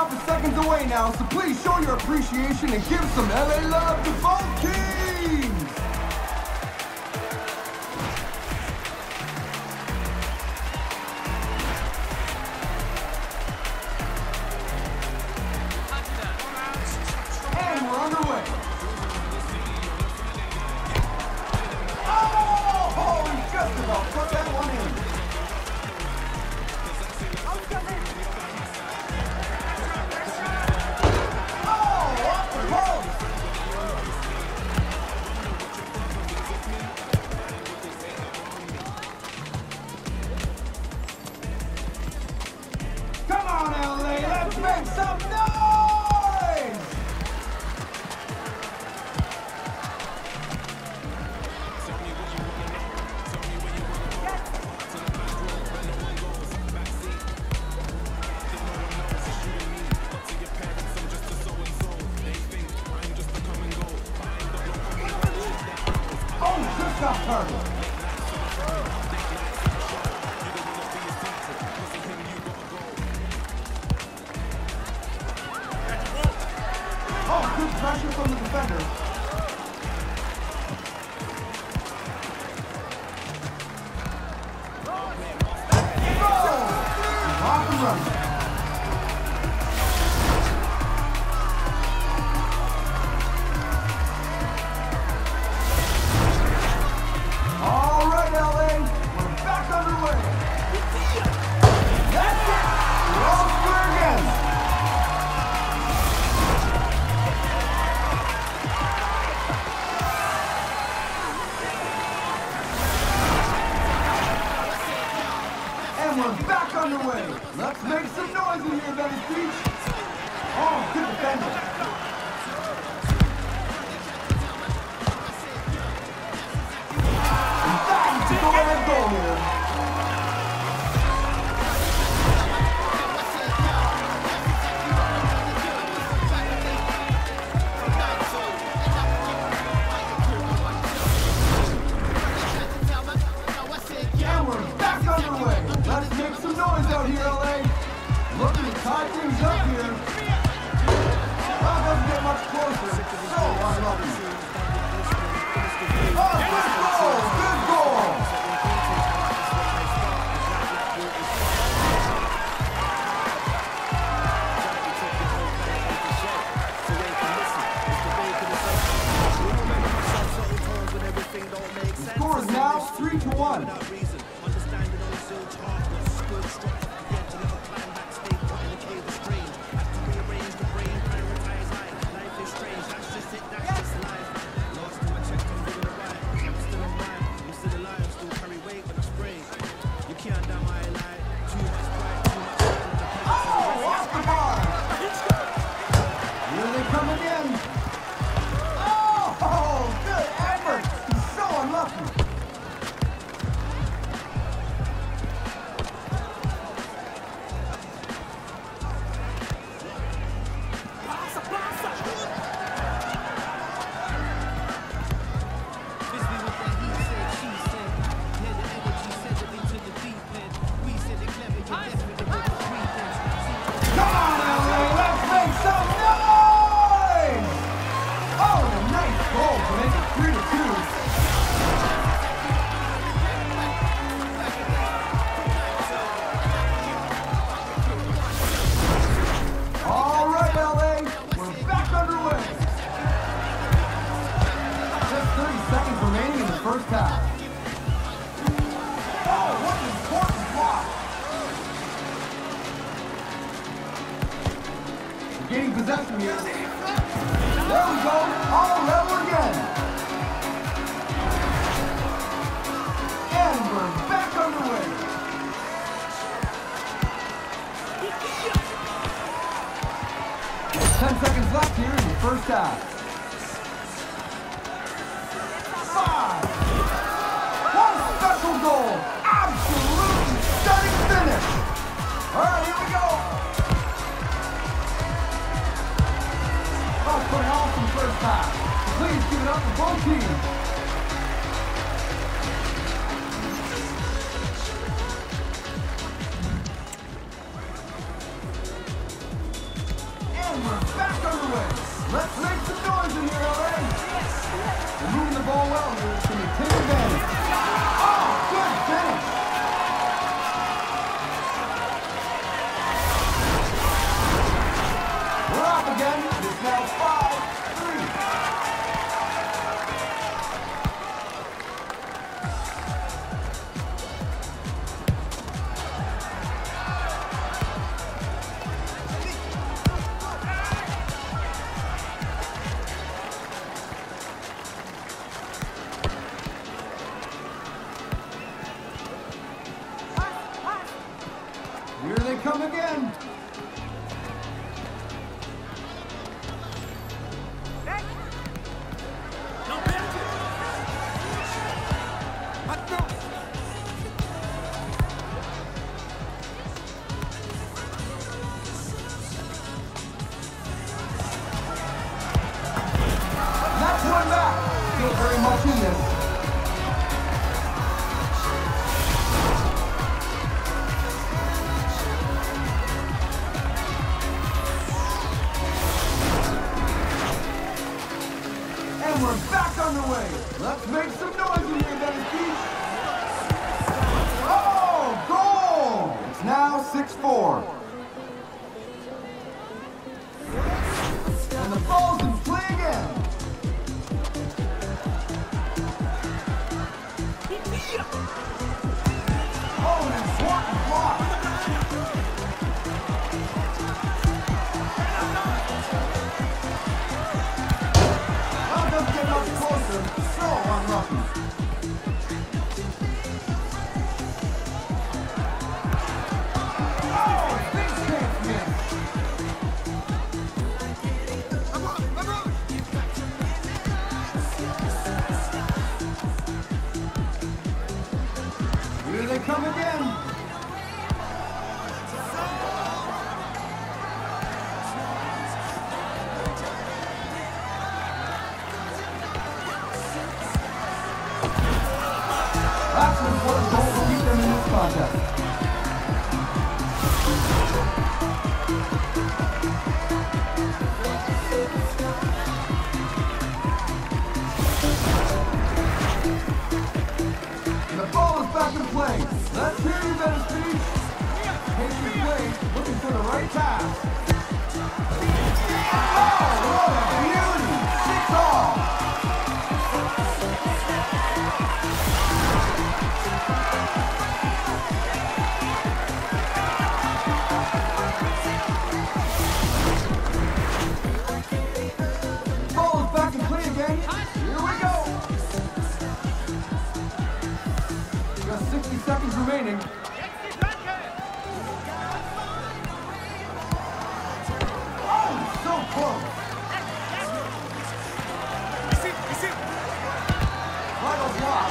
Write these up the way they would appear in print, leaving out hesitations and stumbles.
half a seconds away now, so please show your appreciation and give some LA love to both teams! And we're underway. Oh, he just about put that one in. Come on, LA, let's make some noise! Oh, just got target. Oh, good pressure from the defender. Go! Off and running. All right, LA, we're back underway. That's it. We're all square again. And we're back underway. Let's make some noise in here, Venice Beach. Oh, good defender. And that is the go-ahead goal here. And we're back underway. Let's make some noise out here, LA. Looking to tie things up here. Well, it doesn't get much closer. So unlucky. Oh, good goal! Good goal! The score is now 3-1. First half. Oh, what an important block. Gaining possession here. There we go. All level again. And we're back underway. Ten seconds left here in the first half. 5. One special goal. Absolutely stunning finish. All right, here we go. Oh, put an awesome first half. Please give it up for both teams. And we're back underway. Let's make some noise in here, LA. We're moving the ball well here. Can you take advantage? Oh, good finish. We're off again. It's now 5-3. Here they come again. That's one back. Still very much in this. And we're back underway. Let's make some noise in here, Venice Beach. Oh, goal! It's now 6-4. And the ball's in play again. Oh, an important block. Well, it doesn't get much closer. So unlucky. Oh, big chance miss. Here they come again. That's an important goal to keep them in this contest. And the ball is back in play. Let's hear you, Venice Beach. Patient play, looking for the right pass. Oh, what a beauty! 6-all. Ball is back in play again. Here we go. Just 60 seconds remaining. Oh, so close. Final block.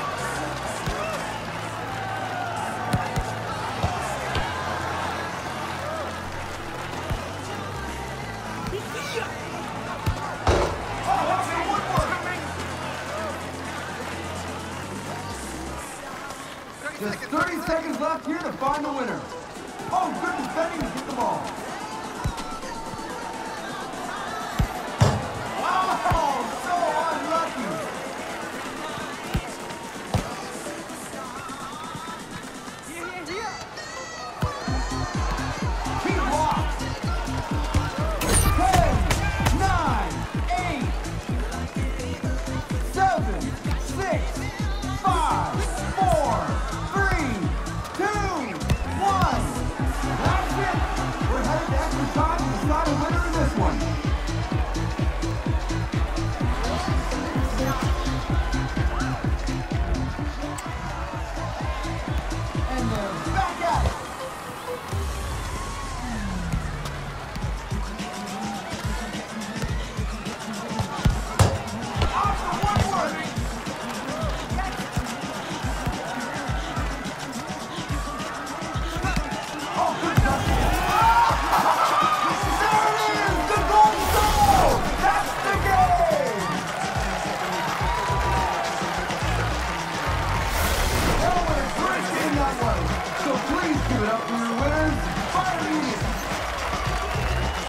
Oh, that's the woodwork. Just 30 seconds left here to find the winner. Oh, good defending to get the ball. Oh, so unlucky. Key block. 10, 9, 8, 7, 6, 5, 4, 3, 2, 1. That's it. We're headed to extra time to decide